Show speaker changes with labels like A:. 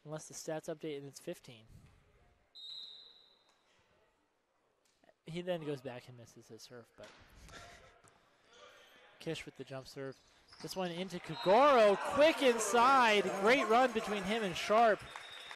A: Unless the stats update and it's 15. He then goes back and misses his serve, but Kish with the jump serve. This one into Kagoro, quick inside. Great run between him and Sharp.